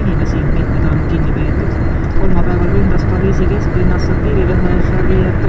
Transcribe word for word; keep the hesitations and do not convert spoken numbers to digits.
inimesi, mitmed on kinni peetud. Kolmapäeval ründas Pariisi kesklinnas satiirilõhe Charlie